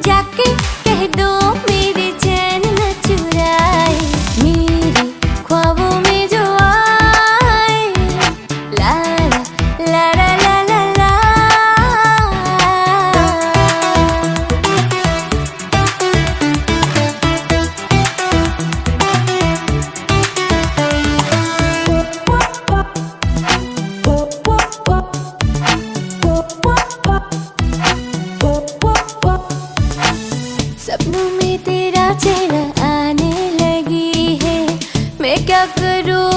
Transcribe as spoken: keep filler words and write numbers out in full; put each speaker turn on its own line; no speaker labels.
जाके कह दो मेरे चैन न चुराए, मेरे ख्वाबों में जो आए। ला ला ला ला ला ला सपनों में तेरा चेहरा आने लगी है, मैं क्या करूँ